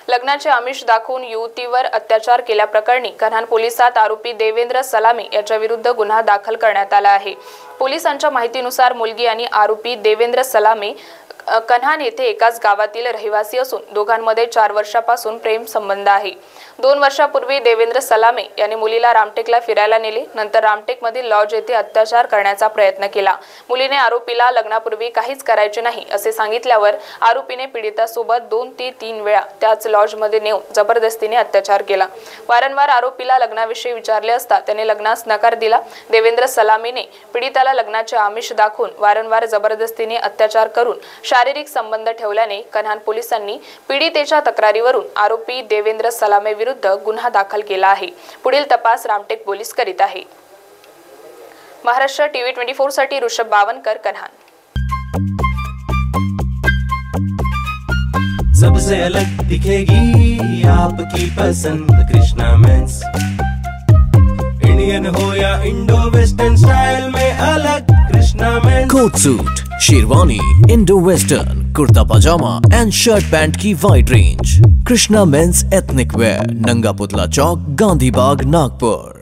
लग्नाचे आमिष दाखवून युवतीवर अत्याचार केल्याप्रकरणी कन्हान पोलिसात आरोपी देवेंद्र सलामी याच्या विरुद्ध गुन्हा दाखल करण्यात आला आहे। पोलिसांच्या माहितीनुसार मुलगी आणि आरोपी देवेंद्र सलामी कन्हान येथे एकाच गावातील रहिवासी असून दोघांमध्ये 4 वर्षापासून प्रेम संबंध आहे। 2 वर्षापूर्वी देवेंद्र सलामी यांनी मुलीला रामटेकला फिरायला नेले। नंतर रामटेकमधील लॉज येथे अत्याचार करण्याचा प्रयत्न केला। मुलीने आरोपीला लग्नापूर्वी काहीच करायचे नाही असे सांगितल्यावर आरोपीने पीडितासोबत 2 ते 3 वेळा त्याच लॉजमध्ये नेऊन जबरदस्तीने अत्याचार केला। वारंवार आरोपीला लग्नाविषयी विचारले असता त्याने लग्नास नकार दिला। देवेंद्र सलामीने पीडिताला लग्नाचे आमिष दाखवून वारंवार जबरदस्तीने अत्याचार करून शारीरिक संबंध ठेवल्याने कन्हान पोलिसांनी पीडितेच्या तक्रारीवरून आरोपी देवेंद्र सलामी विरुद्ध गुन्हा दाखल केला आहे। पुढील तपास रामटेक पोलीस करीत आहे। महाराष्ट्र टीव्ही 24 साठी ऋषभ बावनकर, कन्हान। सबसे अलग दिखेगी आपकी पसंद कृष्णा मेंस। इंडियन हो या इंडो वेस्टर्न स्टाइल में अलग Krishna mens. Coat suit, sherwani, Indo western, kurta pyjama and shirt pant की wide range. Krishna mens ethnic wear, Nanga Putla चौक, गांधी बाग, नागपुर।